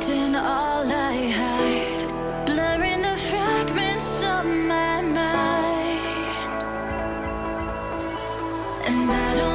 collecting all I hide, blurring the fragments of my mind. And I don't